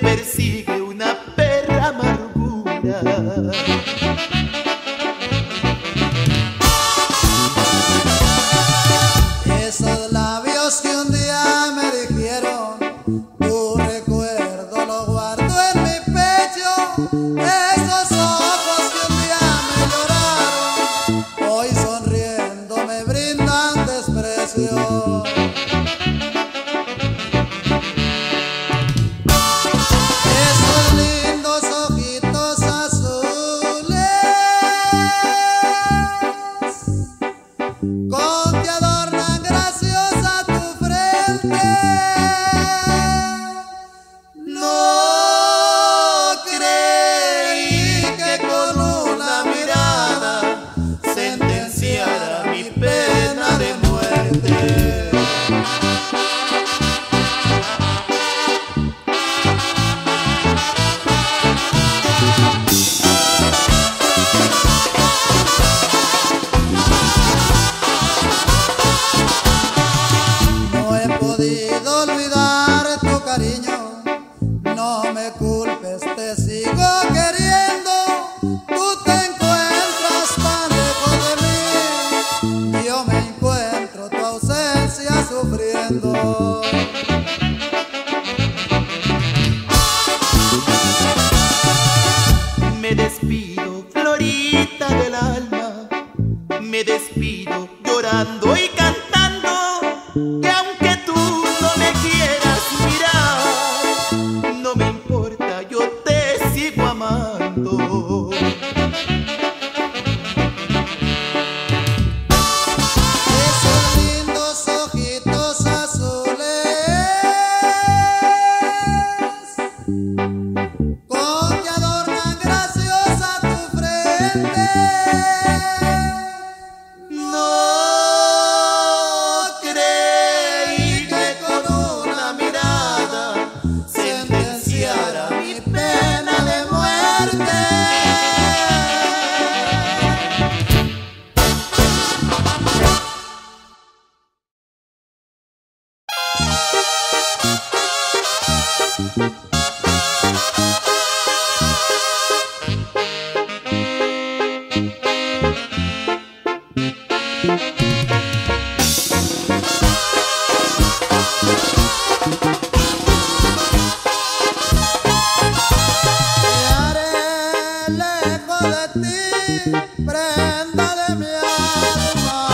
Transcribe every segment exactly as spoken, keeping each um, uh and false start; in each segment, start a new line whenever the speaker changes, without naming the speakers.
persigue una perra amargura.
Esos labios que un día me dijeron, tu recuerdo lo guardo en mi pecho. Esos ojos que un día me lloraron, hoy sonriendo me brindan desprecio. Esos lindos ojitos azules con que adornan graciosa tu frente, no creí que con una mirada sentenciara mi pena de muerte. No he podido olvidar tu cariño, no me culpes, te sigo queriendo. Tú te encuentras tan lejos de mí, yo me encuentro tu ausencia sufriendo.
Me despido, florita del alma, me despido llorando y cantando, que aunque tú no me quieras mirar, no me importa, yo te sigo amando.
Esos lindos ojitos azules con que adornan graciosa tu frente, no creí que con una mirada sentenciara mi pena de muerte. Te haré lejos de ti, prenda de mi alma,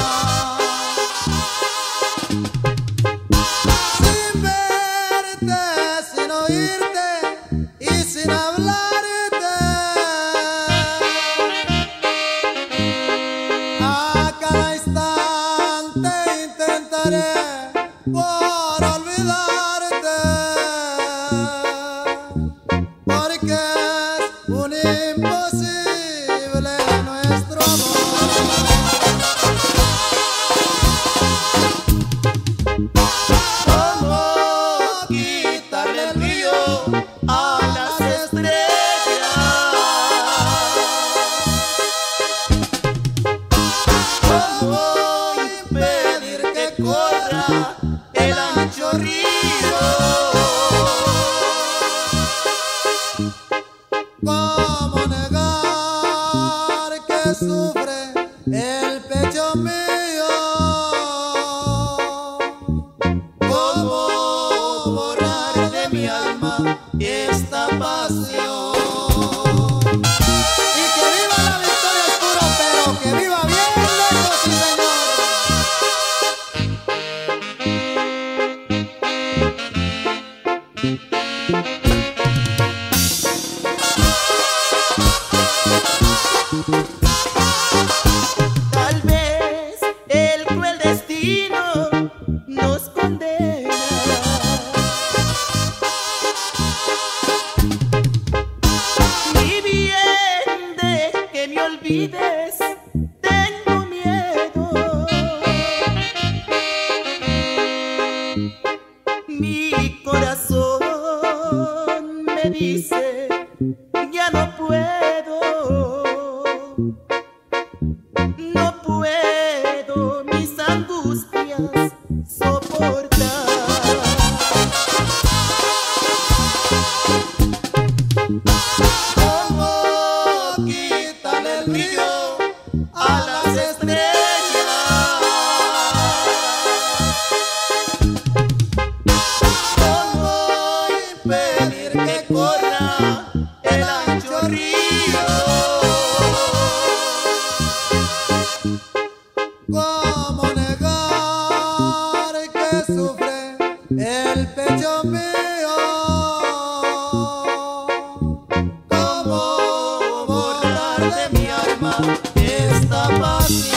sin verte, sin oírte y sin hablarte. A cada instante intentaré por olvidarte, porque es un imposible nuestro amor. ¿Cómo quitarle el brillo a las estrellas? ¿Cómo impedir que corra el ancho río? ¿Cómo negar que sufre el pecho mío? ¿Cómo borrar de mi alma esta pasión? Y que viva la victoria oscura, pero que viva bien lejos, sí señor.
Tal vez el cruel destino nos condena. Mi bien, de que me olvides, tengo miedo. Mi corazón me dice, ya no puedo. No puedo mis angustias soportar. Cómo quitan el brillo a las estrellas, cómo impedir que corra el ancho río,
cómo negar que sufre el pecho mío.
Esta pasión.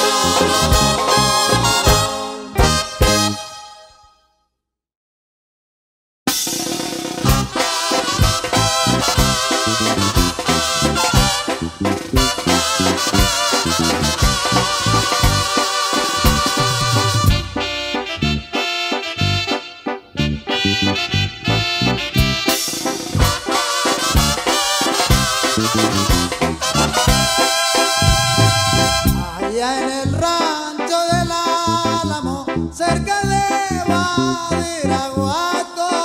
Allá en el rancho del Álamo, cerca de Badiraguato,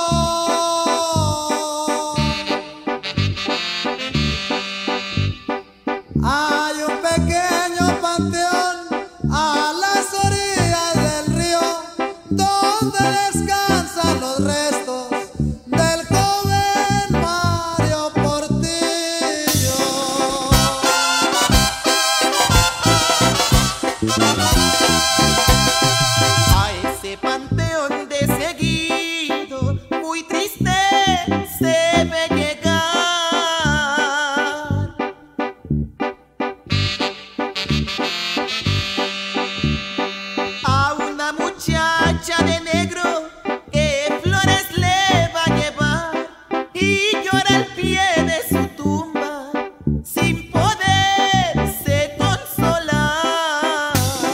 hay un pequeño panteón a las orillas del río, donde descansan los restos del joven Mario Portillo.
A ese panteón de seguido, muy triste se ve llegar a una muchacha de negro que flores le va a llevar y llora al pie de su tumba sin poderse consolar.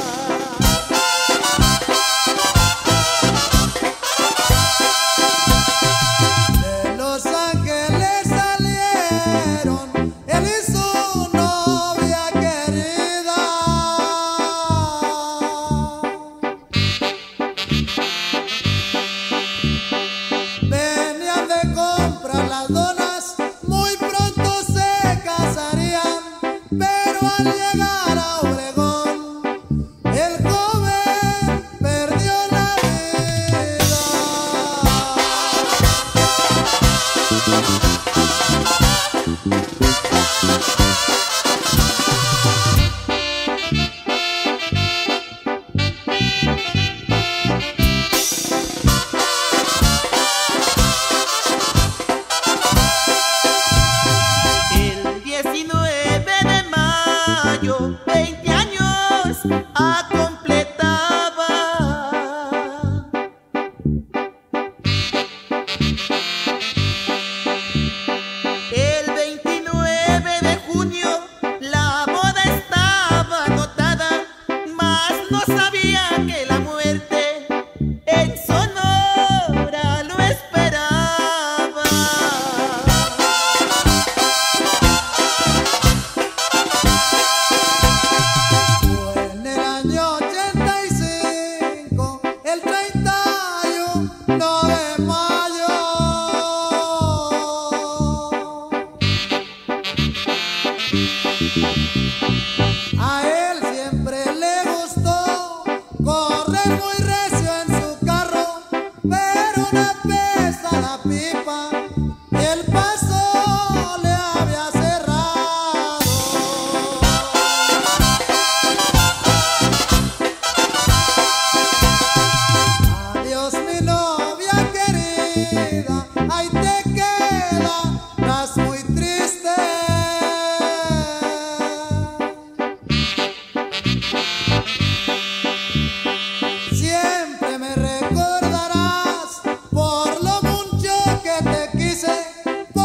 De Los Ángeles salieron él y su novia querida. Venían de comprar las donas, muy pronto se casarían, pero al llegar a Obregón, el joven perdió la vida.
El diecinueve de mayo, veinte años completaba. El veintinueve de junio la boda estaba anotada, mas no sabía que la muerte en Sonora lo esperaba.
Fue en el año ochenta y cinco, el treinta y uno de mayo. A él siempre le gustó correr muy recio en su carro, pero una pesada pipa el paso le había cerrado. Adiós mi novia querida, ahí te quedas muy triste. Siempre me recordarás por lo mucho que te quise,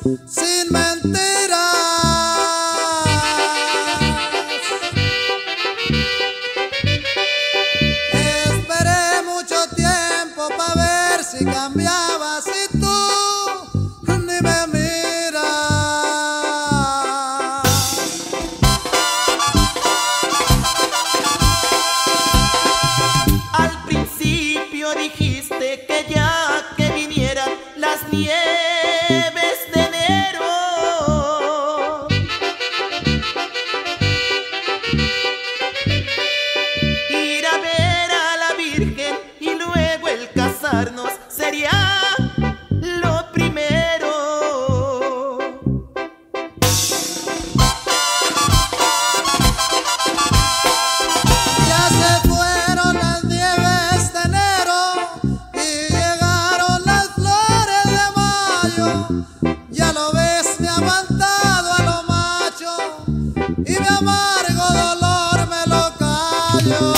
sin mentiras. Esperé mucho tiempo para ver si cambiabas y tú ni me miras.
Al principio dijiste que ya que vinieran las nieves de enero, ir a ver a la Virgen y luego el casarnos sería lo primero.
Ya se fueron las nieves de enero y llegaron las flores de mayo. Ya lo ves, me ha aguantado a lo macho y mi amargo dolor me lo callo.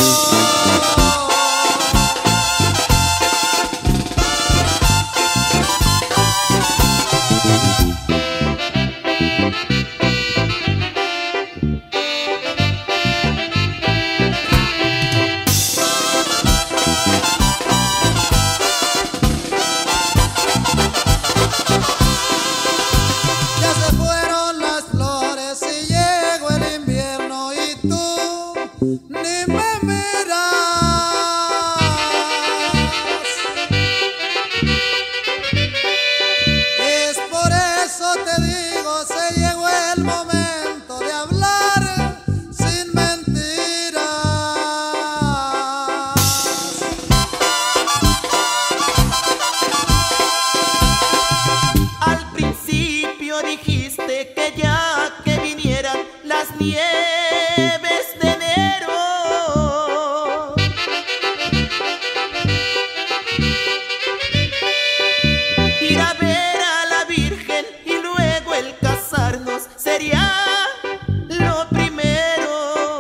Ya se fueron las flores y llegó el invierno y tú ni me miras. Es por eso te digo, se llegó el momento de hablar sin mentiras.
Al principio dijiste que ya que vinieran las nieves de enero, ir a ver a la Virgen y luego el casarnos sería lo primero.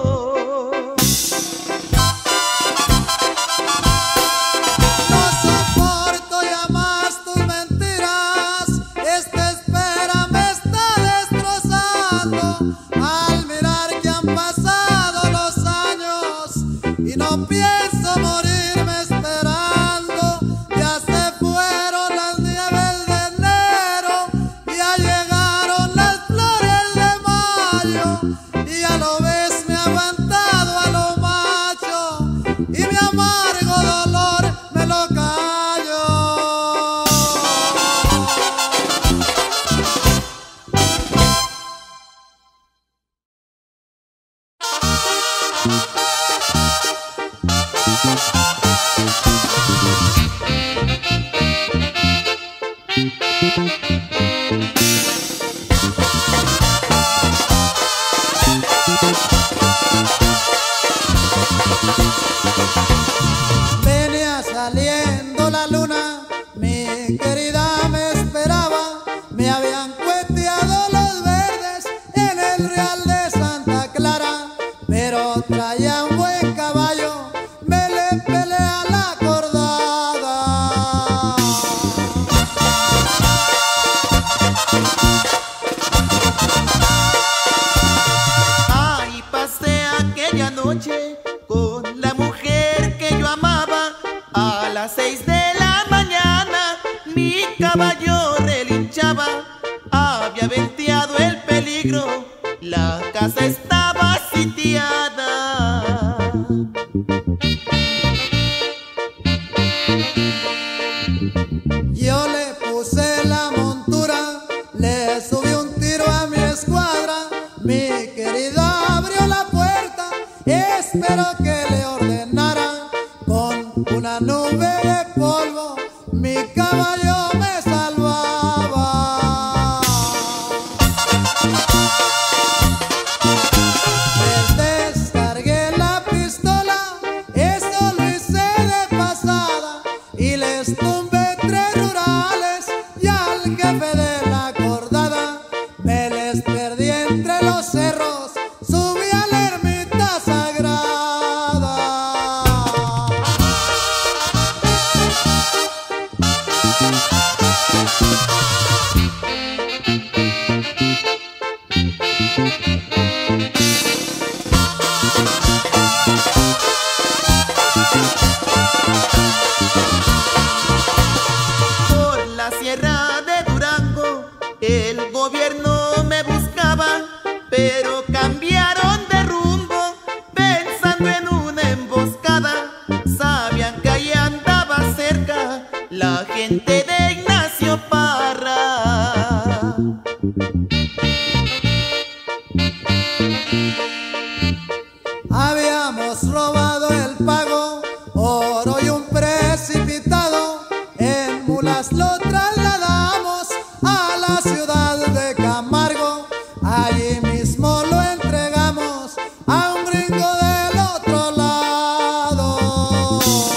No soporto ya más tus mentiras, esta espera me está destrozando. Al mirar que han pasado los años y no pienso morirme esperando. Ya se fueron las nieves de enero, ya llegaron las flores de mayo y ya lo ves, me ha aguantado a lo macho y mi amargo dolor me lo callo. Venía saliendo la luna, mi querida me esperaba. Me habían cueteado los verdes en el Real de Santa Clara, pero traía un buen caballo, me le peleé a la cordada.
Ay, pasé aquella noche con la mujer que yo amaba. A las seis de la mañana mi caballo relinchaba. Había venteado el peligro, la casa estaba sitiada.
Yo le puse la montura, le subí un tiro a mi escuadra. Mi querida abrió la puerta, espero que le ordenara. Con una nube de polvo mi caballo me salvaba. Les descargué la pistola, eso lo hice de pasada, y les tumbé tres rurales y al jefe de la cordada. Me les perdí entre los cerros, subí a la ermita sagrada.
gobierno me buscaba, pero cambiaron de rumbo, pensando en una emboscada. Sabían que ahí andaba cerca la gente de Ignacio Parra.
Habíamos robado el pago, oro y un precipitado. En mulas lo trasladamos a la ciudad de Camargo. Allí mismo lo entregamos a un gringo del otro lado.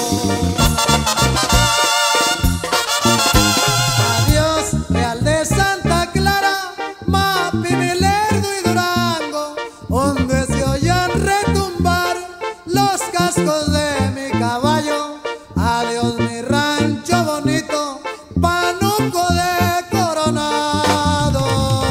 Adiós, Real de Santa Clara, Mapi, Milerdo y Durango, donde se oían retumbar los cascos de mi caballo. Adiós, mi rancho bonito, Pánuco de Coronado.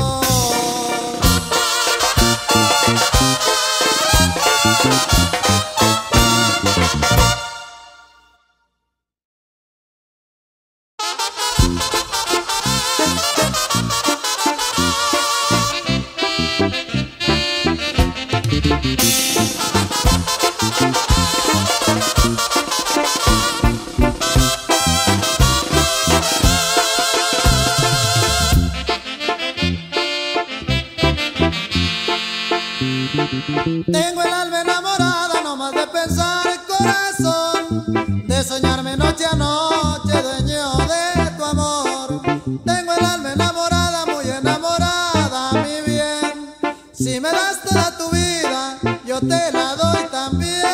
Tengo el alma enamorada nomás de pensar, corazón, de soñarme noche a noche, dueño de tu amor. Tengo el alma enamorada, muy enamorada, mi bien. Si me das toda tu vida, yo te la doy también.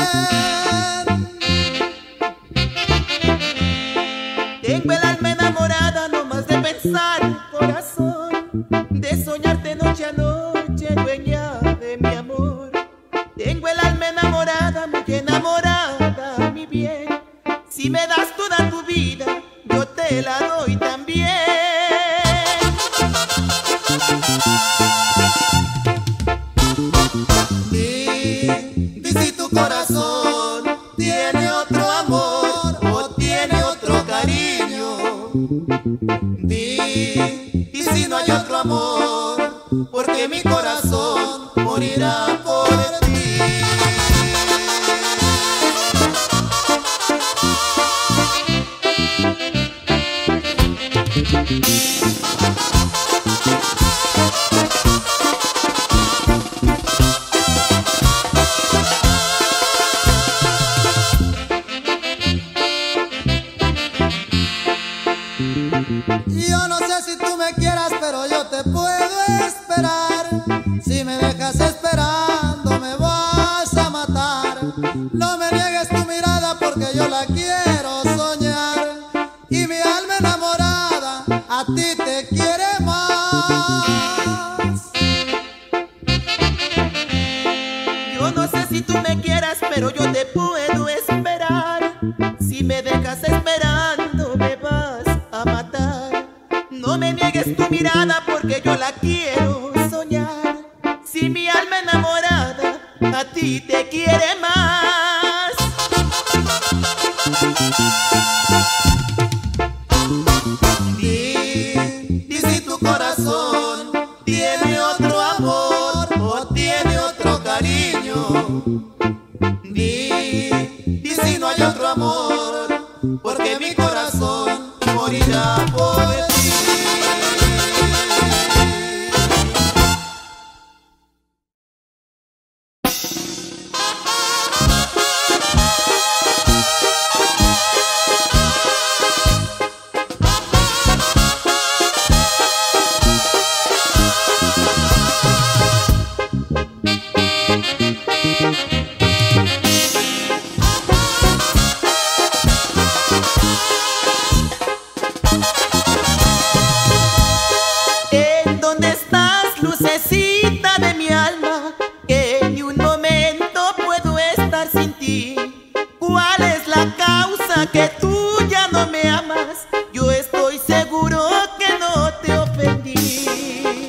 Tengo el alma enamorada nomás de pensar, corazón, de soñarte noche a noche, dueña de mi amor. Tengo el alma enamorada, muy enamorada, mi bien. Si me das toda tu vida, yo te la doy también. Di, di si tu corazón tiene otro amor o tiene otro cariño. Di, di si no hay otro amor, porque mi corazón morirá por ti.
Yo no sé si tú me quieras, pero yo te puedo esperar. Si me dejas esperando, me vas a matar. No me niegues tu mirada, porque yo la quiero soñar. Y mi alma enamorada a ti te quiere más.
Yo no sé si tú me quieras, pero yo te puedo esperar. Si me dejas esperando, me vas a matar. No me niegues tu mirada, porque yo la quiero soñar. Si mi alma enamorada a ti te quiere más. Di, di si tu corazón tiene otro amor o tiene otro cariño. Di, di si no hay otro amor, porque mi corazón morirá por ti. Que tú ya no me amas, yo estoy seguro que no te ofendí.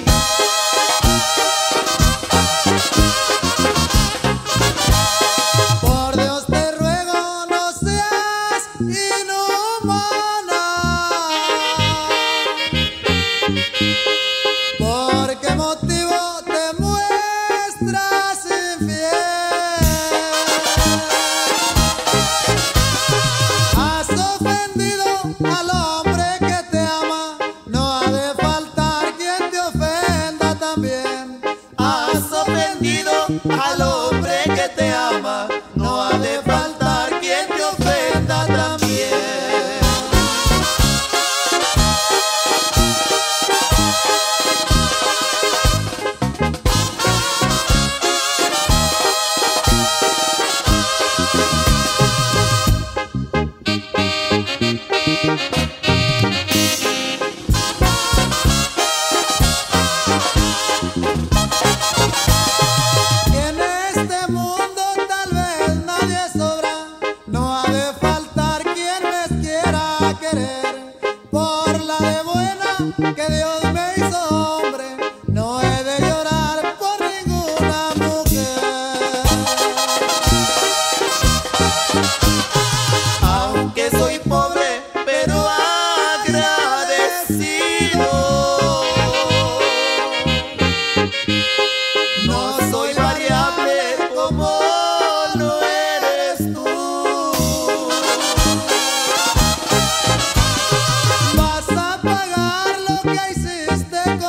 Por Dios te ruego, no seas inhumana.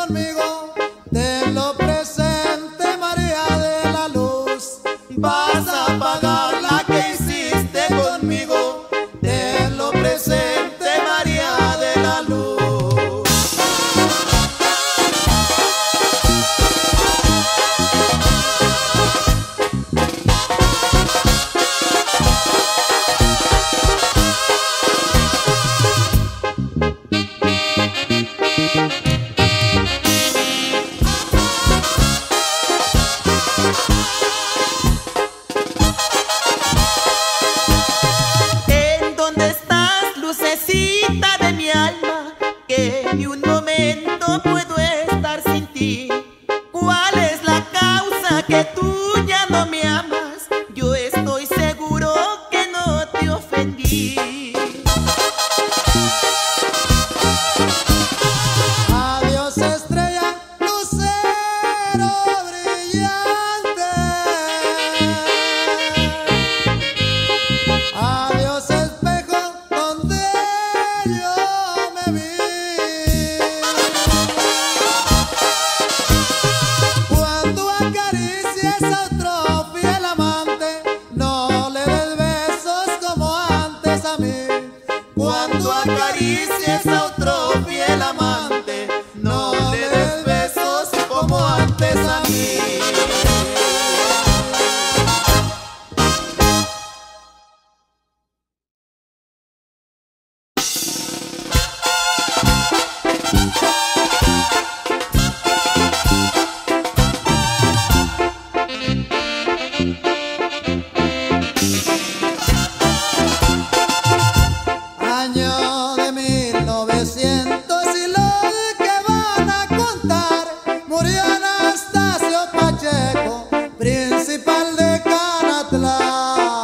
conmigo, tenlo presente, María de la Luz.
Vas a pagar la que hiciste conmigo, tenlo presente, María de la Luz. ¿En dónde estás, lucecita de mi alma? Que ni un momento puedo estar sin ti. ¿Cuál es la causa que tú ya no me amas? Yo estoy seguro que no te ofendí.
Adiós, estrella, lucero brillante. Adiós, espejo donde yo me vi. Cuando acaricies a otro fiel amante, no le des besos como antes a mí.
Cuando acaricies a otro fiel amante, no le des besos como antes a mí.
Año de mil novecientos y lo que van a contar, murió Anastasio Pacheco, principal de Canatlán.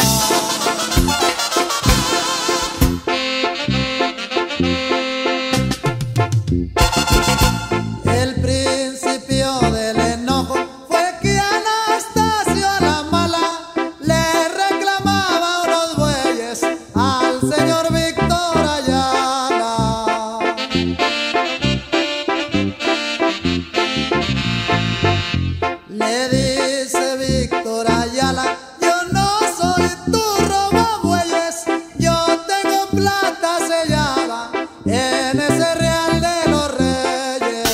El principio del enojo fue que Anastasio a la mala le reclamaba unos bueyes al señor Víctor Ayala. Le dice Víctor Ayala: yo no soy tu robabueyes, yo tengo plata sellada en ese real de los reyes.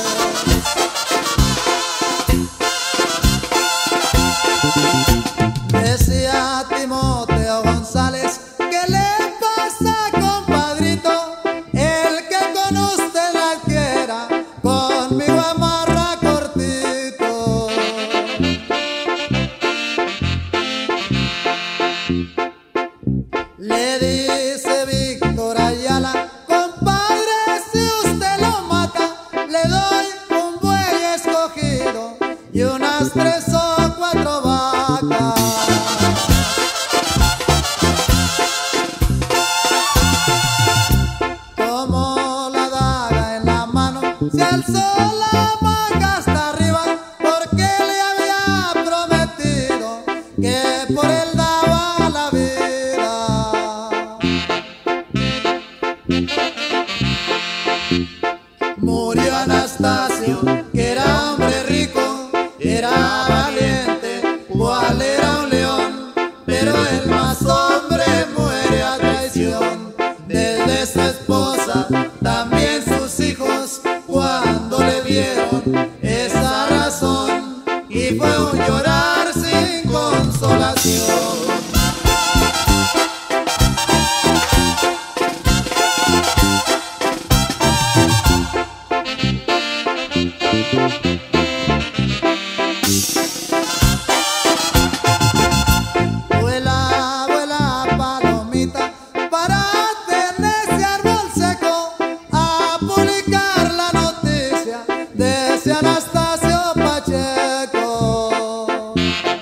Decía Timoteo González: ¿qué le pasa, compadrito? El que con usted la quiera, conmigo amarra cortito. Le dice Víctor Ayala: compadre, si usted lo mata, le doy un buey escogido y unas tres o cuatro vacas. Tomó la daga en la mano, se alzó la manga hasta arriba, porque le había prometido que por él daba la vida. Murió Anastasio, que era hombre rico, era valiente, cual era un león, pero el más hombre muere a traición. Desde su esposa, también sus hijos, cuando le vieron esa razón, y fue un llorar sin consolación. Vuela, vuela, palomita, para tener ese árbol seco, a publicar la noticia de ese Anastasio Pacheco.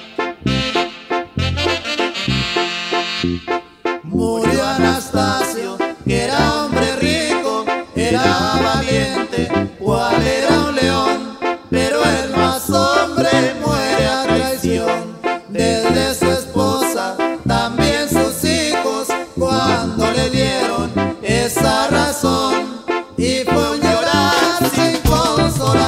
Murió Anastasio, que era hombre rico, era valiente, cual era un león, pero el más hombre muere a traición. Desde su esposa, también sus hijos, cuando le dieron esa razón, y fue un llorar sin consolar.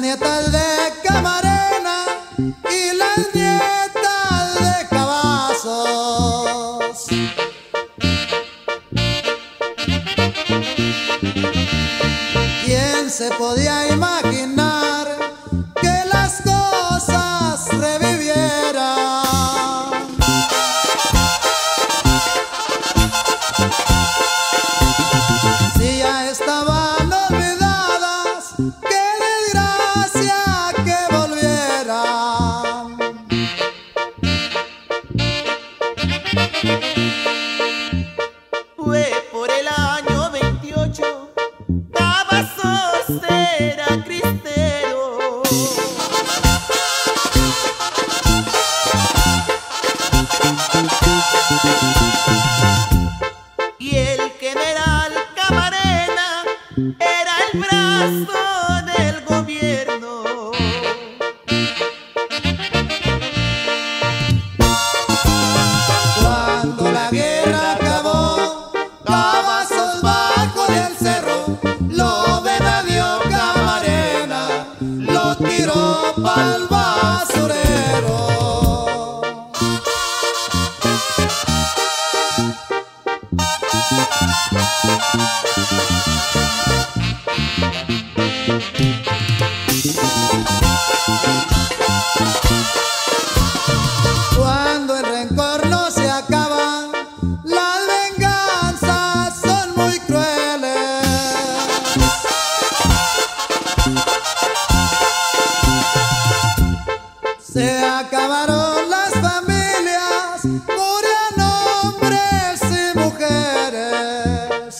nietas de Camarena y las nietas de Cavazos. ¿Quién se podía imaginar que las cosas revivieran? Si ya estaban olvidadas, qué desgracia que volvieran.
Fue por el año veintiocho, Cavazos era cristero. Y el general Camarena era el brazo del gobierno.
Cuando la guerra acabó, Cavazos bajo del cerro lo venadió Camarena, lo tiró pa'l basurero. Cuando el rencor no se acaba, las venganzas son muy crueles. Se acabaron las familias, morían hombres y mujeres.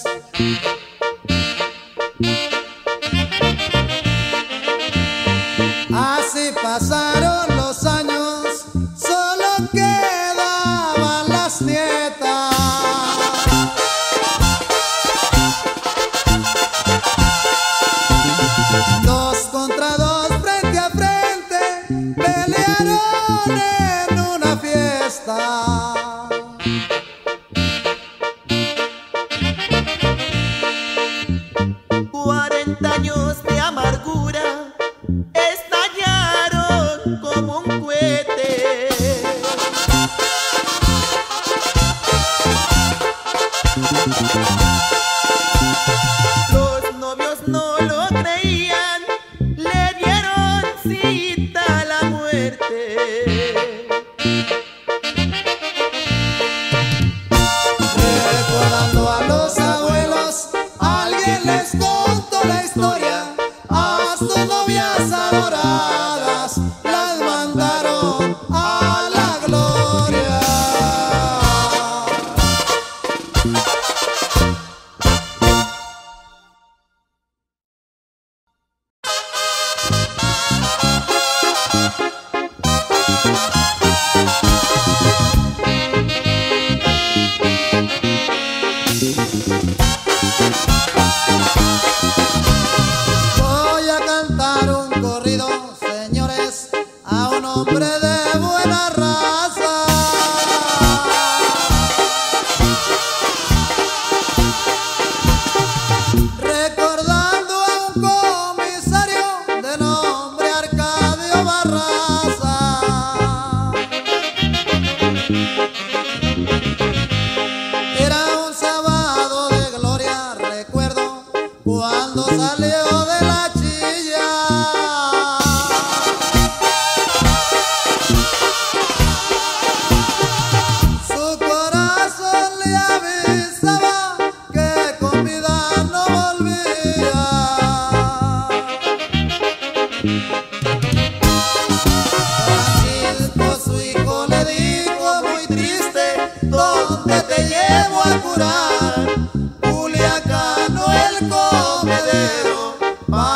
Así pasaron los años, solo quedaban las nietas. Dos contra dos, frente a frente, pelearon en una fiesta.
Cuarenta años de amargura estallaron como un cohete. Los novios no lo creían, le dieron cita a la muerte.
Recordando a los abuelos, alguien les contó la historia. A sus novias adoradas las mandaron a la gloria. Voy a cantar un corrido, señores, a un hombre de buena raza. Recordando a un comisario de nombre Arcadio Barraza. Era un sábado de gloria, recuerdo, cuando salió de la chilla. Su corazón le avisaba que con vida no volvía. Francisco, su hijo, le dijo muy triste: ¿dónde te llevo a curar? Culiacán o el Comedero.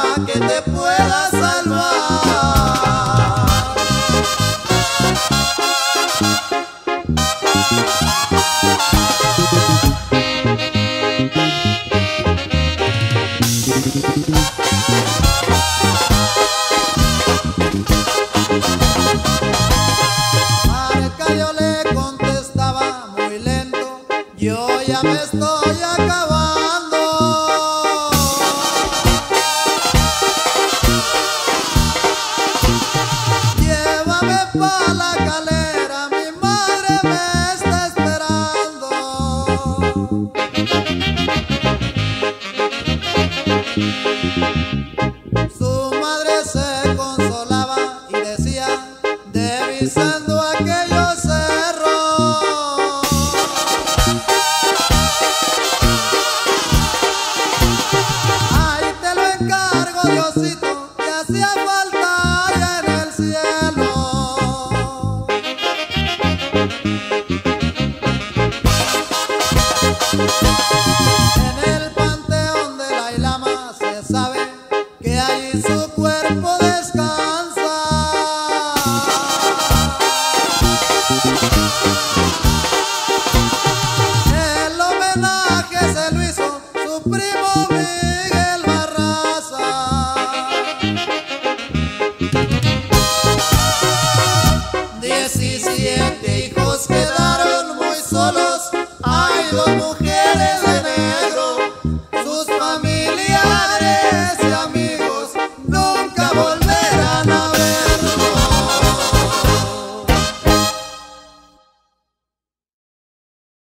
mismo Miguel